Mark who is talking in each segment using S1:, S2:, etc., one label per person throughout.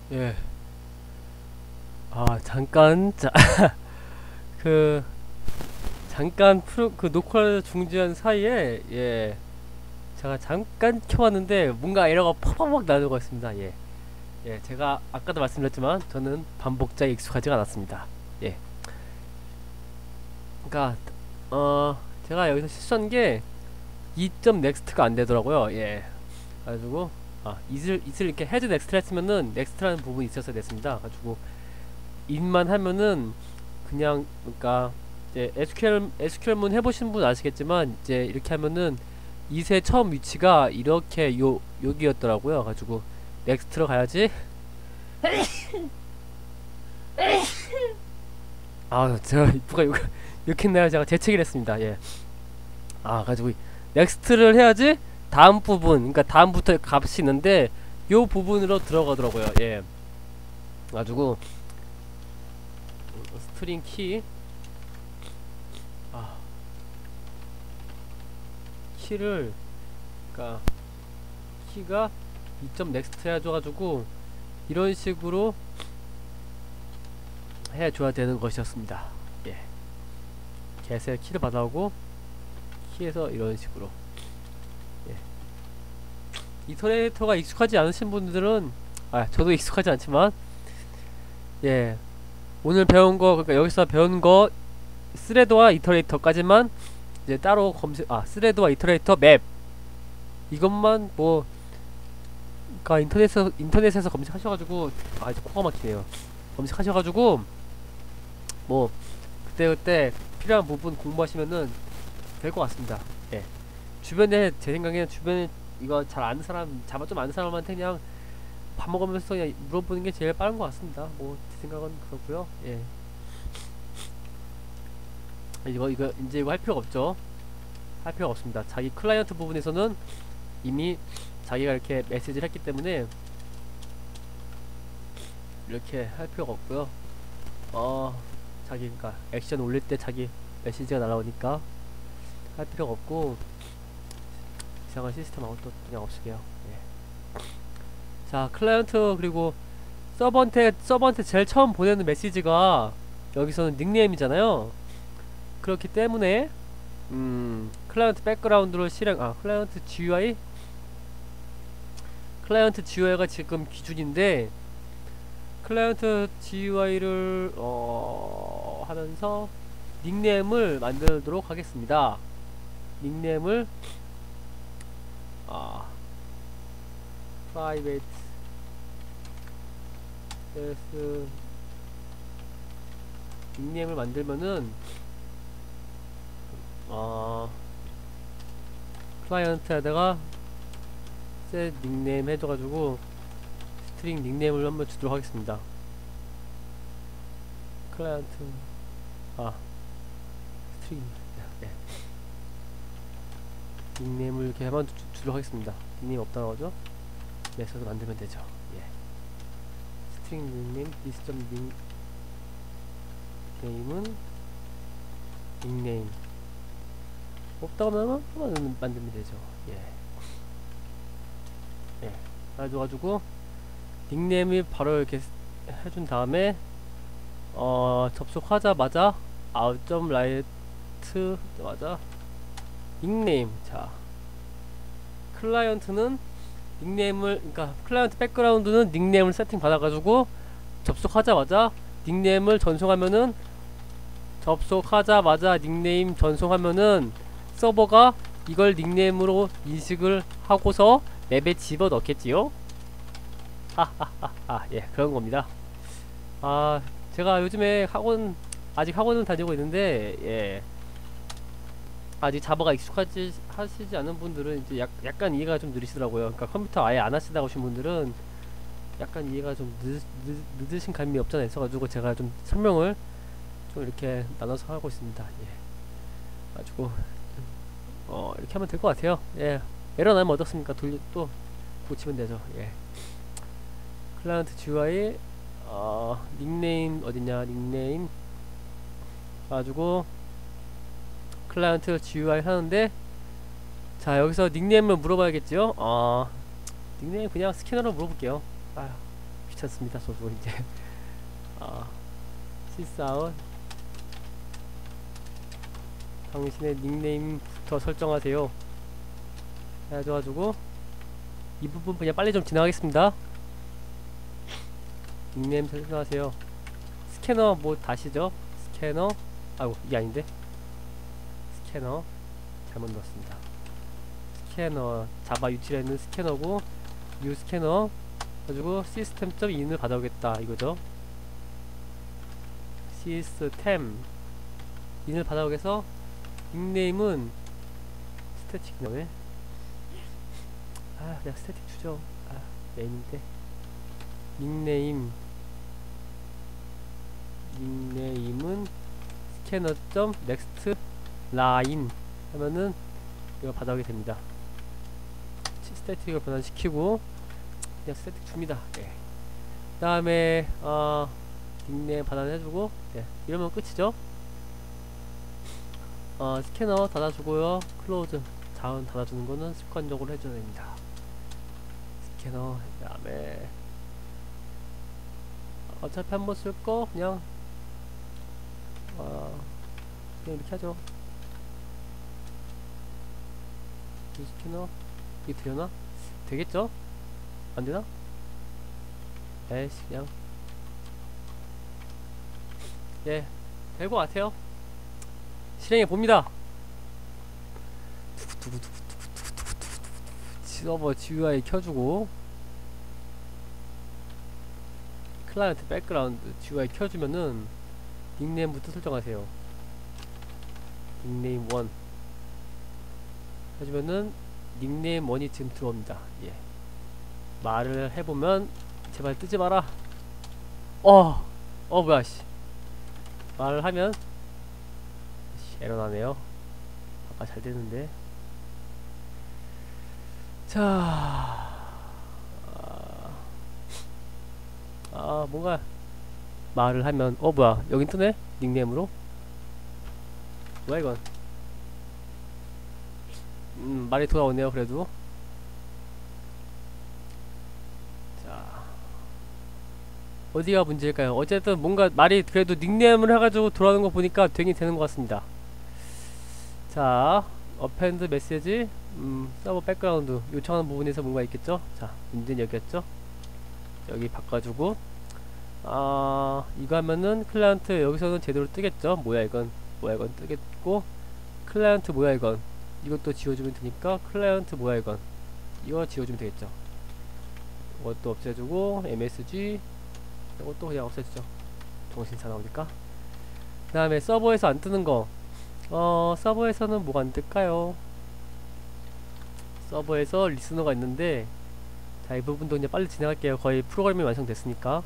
S1: 예. 잠깐, 그, 잠깐 녹화를 중지한 사이에, 예. 제가 잠깐 켜봤는데, 뭔가 에러가 퍽퍽 나는 것 같습니다. 예. 예, 제가 아까도 말씀드렸지만, 저는 반복자에 익숙하지가 않았습니다. 예. 그니까, 제가 여기서 실수한 게, 2점 넥스트가 안 되더라고요. 예. 그래가지고, 이슬 이렇게 헤드 넥스트를 했으면은, 넥스트라는 부분이 있었어야 됐습니다. 가지고, 인만 하면은 그냥 그러니까 이제 SQL문 해보신 분 아시겠지만 이제 이렇게 하면은 이세 처음 위치가 이렇게 여기였더라고요. 가지고 넥스트로 가야지. 제가 누가 욕했나요? 제가 재채기를 했습니다. 예. 가지고 넥스트를 해야지 다음 부분, 그러니까 다음부터 값이 있는데 요 부분으로 들어가더라고요. 예. 가지고 스트링 키 키를 그니까 키가 2점 넥스트 해줘가지고 이런 식으로 해줘야 되는 것이었습니다. 예. 개세 키를 받아오고 키에서 이런 식으로. 예. 이터레이터가 익숙하지 않으신 분들은 저도 익숙하지 않지만 예, 오늘 배운 거, 그러니까 여기서 배운 거 스레드와 이터레이터까지만 이제 따로 스레드와 이터레이터 맵 이것만 뭐 그니까 인터넷에서 검색하셔가지고 이제 코가 막히네요. 검색하셔가지고 뭐 그때그때 필요한 부분 공부하시면은 될 것 같습니다. 예. 주변에 제 생각에는 주변에 이거 잘 아는 사람, 자바 좀 아는 사람한테 그냥 밥 먹으면서 그냥 물어보는 게 제일 빠른 것 같습니다. 뭐 제 생각은 그렇고요. 예. 이거 이제 이거 할 필요가 없죠. 할 필요가 없습니다. 자기 클라이언트 부분에서는 이미 자기가 이렇게 메시지를 했기 때문에 이렇게 할 필요가 없고요. 그러니까 액션 올릴 때 자기 메시지가 날아오니까 할 필요가 없고 이상한 시스템하고 또 그냥 없을게요. 예. 자, 클라이언트 그리고 서버한테 제일 처음 보내는 메시지가 여기서는 닉네임이잖아요. 그렇기 때문에 클라이언트 백그라운드로 클라이언트 GUI가 지금 기준인데 클라이언트 GUI를 하면서 닉네임을 만들도록 하겠습니다. 닉네임을 private 닉네임을 만들면은 클라이언트에다가 set 닉네임 해줘가지고 스트링 닉네임을 한번 주도록 하겠습니다. 클라이언트 스트링 네. 닉네임을 이렇게 한번 주도록 하겠습니다. 닉네임 없다 나오죠? 메서드 만들면 되죠. 예. 스트링 닉네임 디스점 닉네임은 닉네임 없다고 하면 만들면 되죠. 예. 예. 그래가지고 닉네임이 바로 이렇게 해준 다음에 접속하자마자 아웃점 라이트 맞아 닉네임. 자, 클라이언트는 닉네임을 그러니까 클라이언트 백그라운드는 닉네임을 세팅 받아가지고 접속하자마자 닉네임을 전송하면은 닉네임 전송하면은 서버가 이걸 닉네임으로 인식을 하고서 맵에 집어넣겠지요. 예, 그런 겁니다. 제가 요즘에 아직 학원을 다니고 있는데, 예. 아직 자바가 하시지 않은 분들은 이제 약간 이해가 좀 느리시더라고요. 그러니까 컴퓨터 아예 안 하시다 오신 분들은 약간 이해가 좀 늦으신 감이 없잖아 있어가지고 제가 좀 설명을 좀 이렇게 나눠서 하고 있습니다. 예. 가지고 이렇게 하면 될 것 같아요. 예. 에러 나면 어떻습니까? 또 고치면 되죠. 예. 클라이언트 GUI 닉네임 어딨냐? 닉네임 가지고 클라이언트 GUI 하는데 자 여기서 닉네임을 물어봐야겠죠. 닉네임 그냥 스캐너로 물어볼게요. 귀찮습니다. 저도 이제 시스아웃 당신의 닉네임부터 설정하세요 해가지고 이 부분 그냥 빨리 좀 지나가겠습니다. 닉네임 설정하세요. 스캐너 뭐 다시죠? 스캐너 아이고 이게 아닌데 스캐너 잘못 넣었습니다. 스캐너 자바 유틸에 있는 스캐너고 뉴 스캐너 가지고 시스템.in을 받아오겠다 이거죠. 시스템 인을 받아오게서 닉네임은 스태틱 나네. 아 그냥 스태틱 주죠. 아 메인인데 닉네임은 scanner.next line 하면은 이거 받아오게 됩니다. 스태틱을 변환시키고 그냥 스태틱 줍니다. 네. 그 다음에 닉네임 받아내주고 네. 이러면 끝이죠. 스캐너 닫아주고요. 클로즈 자원 닫아주는 거는 습관적으로 해줘야 됩니다. 스캐너 그 다음에 어차피 한번 쓸 거 그냥 그냥 이렇게 하죠. 이 스캐너 이게 되려나? 되겠죠? 안되나? 에이씨 그냥 예 될 것 같아요. 실행해 봅니다. 서버 GUI 켜주고 클라이언트 백그라운드 GUI 켜주면은 닉네임부터 설정하세요. 닉네임 1 해주면은 닉네임 1이 지금 들어옵니다. 예. 말을 해보면 제발 뜨지 마라. 뭐야 씨. 말을 하면 에러 나네요. 아까 잘 됐는데. 자, 뭔가 말을 하면 뭐야 여긴 뜨네 닉네임으로. 뭐야 이건. 말이 돌아오네요. 그래도 자 어디가 문제일까요? 어쨌든 뭔가 말이 그래도 닉네임을 해가지고 돌아오는 거 보니까 되긴 되는 것 같습니다. 자 어펜드 메시지 서버 백그라운드 요청하는 부분에서 뭔가 있겠죠. 자 문제는 여기였죠. 여기 바꿔주고 이거 하면은 클라이언트 여기서는 제대로 뜨겠죠. 뭐야 이건 뜨겠고 클라이언트 뭐야 이건 이것도 지워주면 되니까 클라이언트 뭐야 이건 이거 지워주면 되겠죠. 이것도 없애주고 MSG 이것도 그냥 없애주죠. 정신차 나오니까. 그 다음에 서버에서 안 뜨는 거 서버에서는 뭐가 안 뜰까요? 서버에서 리스너가 있는데 자 이 부분도 그냥 빨리 진행할게요. 거의 프로그램이 완성됐으니까.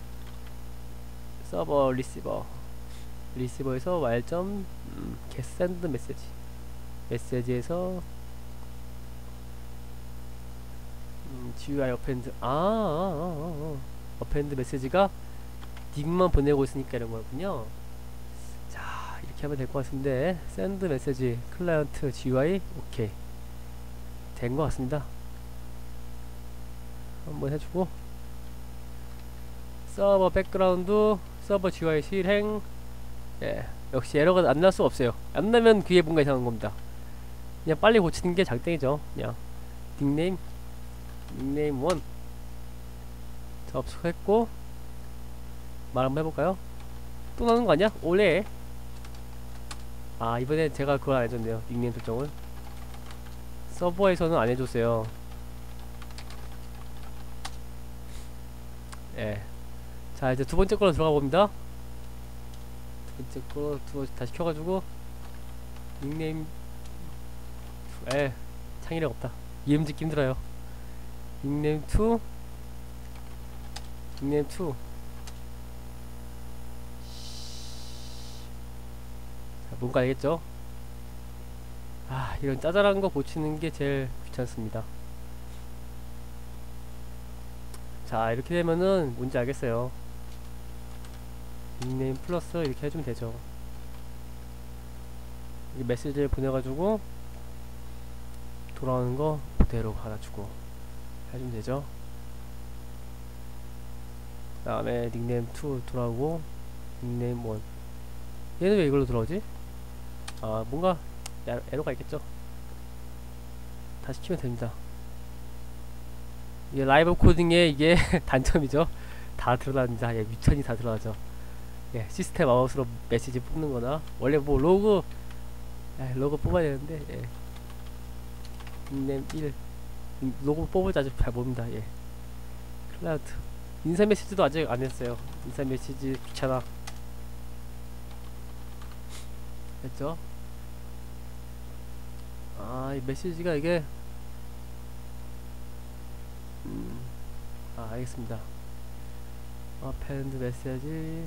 S1: 서버 리시버에서 while get send 메시지에서 GUI append append 메시지가 닉만 보내고 있으니까 이런 거군요. 자 이렇게 하면 될 것 같은데 send 메시지 클라이언트 GUI 오케이 된 것 같습니다. 한번 해주고 서버 백그라운드 서버 GUI 실행. 예 역시 에러가 안 날 수가 없어요. 안 나면 그게 뭔가 이상한 겁니다. 그냥 빨리 고치는 게 장땡이죠. 그냥 닉네임 1 접속했고 말 한번 해볼까요? 또 나오는 거 아니야? 올해 이번엔 제가 그걸 안 해줬네요. 닉네임 설정을 서버에서는 안 해줬어요. 예. 자 이제 두 번째 걸로 들어가 봅니다. 두 번째 걸로 다시 켜가지고 닉네임 창의력 없다. 이름 짓기 힘들어요. 닉네임 2 자, 뭔가 알겠죠? 이런 짜잘한 거 고치는 게 제일 귀찮습니다. 자 이렇게 되면은 뭔지 알겠어요. 닉네임 플러스 이렇게 해주면 되죠. 이 메시지를 보내가지고 돌아오는 거 그대로 받아주고 해주면 되죠. 다음에 닉네임 2 돌아오고 닉네임 1. 얘는 왜 이걸로 들어오지? 아 뭔가 에러가 있겠죠. 다시 키면 됩니다. 이게 라이브 코딩의 이게 단점이죠. 다 들어갑니다. 예, 미천이 다 들어가죠. 예, 시스템 마우스로 메시지 뽑는 거나 원래 뭐 로고 뽑아야 되는데 예. 닉네임 1 로고 뽑을 줄 아직 잘 모릅니다. 예. 클라우드 인사 메시지도 아직 안 했어요. 인사 메시지 귀찮아 했죠. 아, 이 메시지가 이게 알겠습니다. append 메시지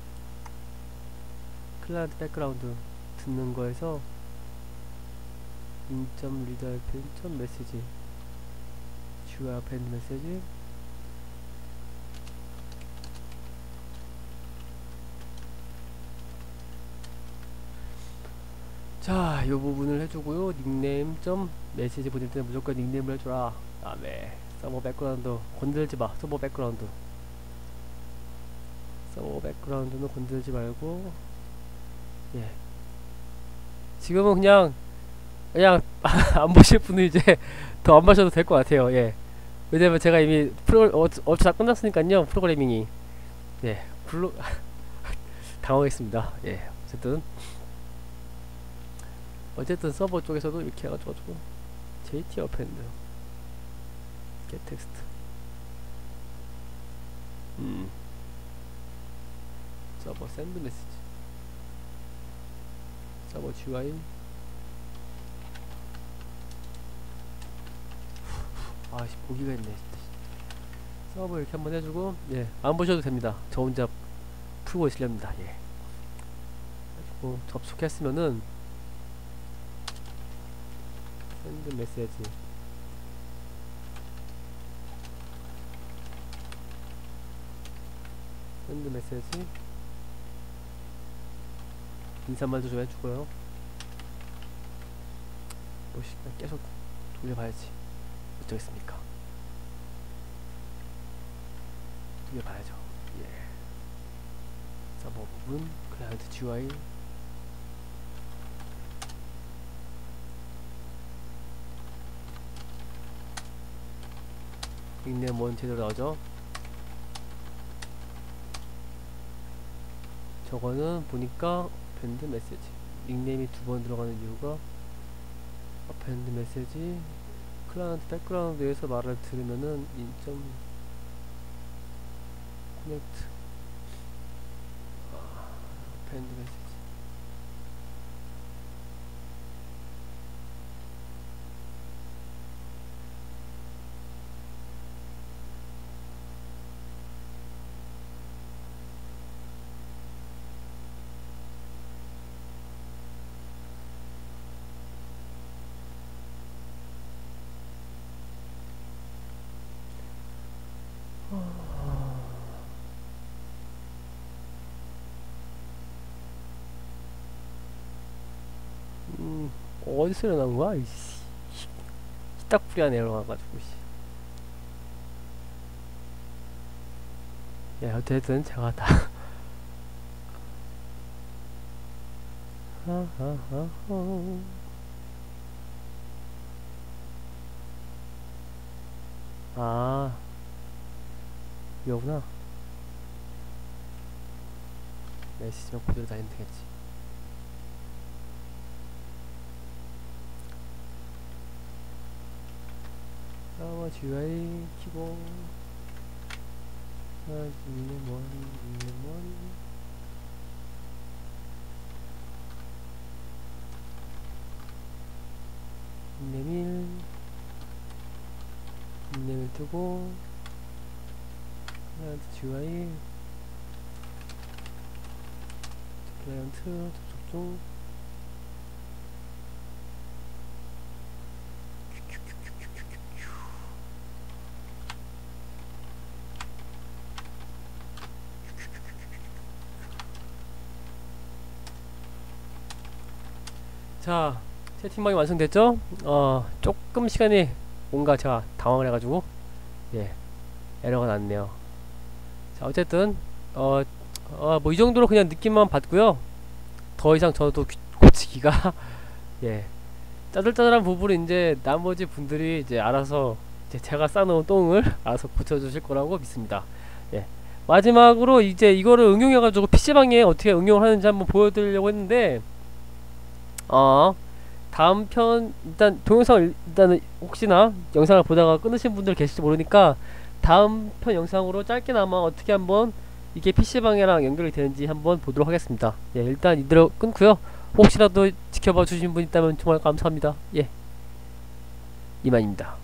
S1: 클라이언트 백그라운드 듣는 거에서 인점 리더 append 메시지 GUI append 메시지 자, 이 부분을 해주고요. 닉네임 점 메시지 보낼 때는 무조건 닉네임을 해줘라. 다음에 서버 백그라운드 건들지 마. 서버 백그라운드는 건들지 말고 예. 지금은 그냥 안 보실 분은 이제 더 안 보셔도 될 것 같아요. 예. 왜냐면 제가 이미 어차 끝났으니까요. 프로그래밍이 예 당황했습니다. 예. 어쨌든 서버 쪽에서도 이렇게 해가지고 JT append get text 서버 send message 서버 GUI 아씨 보기가 했네 진짜. 서버 이렇게 한번 해주고 예 안 보셔도 됩니다. 저 혼자 풀고 있으렵니다. 예. 그리고 접속했으면은 send message send message 인사말도 좀 해주고요. 뭐시 계속 돌려봐야지 어쩌겠습니까. 돌려봐야죠. 예. 서버 부분 클라이언트 GUI 닉네임 원 제대로 나오죠. 저거는 보니까 append 메시지 닉네임이 2번 들어가는 이유가 append 메시지 클라이언트 백그라운드에서 말을 들으면은 인점 connect append 메시지 어디서 일어난 거야? 이씨. 딱불이한 에러 와가지고, 씨. 야, 어쨌든 제가 다. 아, 이거구나. 메시지만 그대로 다니면 되겠지. GUI 키고 닉네임 닉네임을 뜨고 클라이언트 GUI 클라이언트 접속 중 자, 채팅방이 완성됐죠? 조금 시간이 뭔가 제가 당황을 해가지고 예, 에러가 났네요. 자, 어쨌든 뭐 이 정도로 그냥 느낌만 받고요. 더 이상 저도 고치기가 예, 짜잘짜잘한 부분은 이제 나머지 분들이 이제 알아서 이제 제가 싸놓은 똥을 알아서 고쳐주실 거라고 믿습니다. 예. 마지막으로 이제 이거를 응용해가지고 PC방에 어떻게 응용을 하는지 한번 보여드리려고 했는데, 다음 편, 일단 동영상을 일단은 혹시나 영상을 보다가 끊으신 분들 계실지 모르니까 다음 편 영상으로 짧게나마 어떻게 한번 이게 PC방이랑 연결이 되는지 한번 보도록 하겠습니다. 예, 일단 이대로 끊고요. 혹시라도 지켜봐 주신 분 있다면 정말 감사합니다. 예, 이만입니다.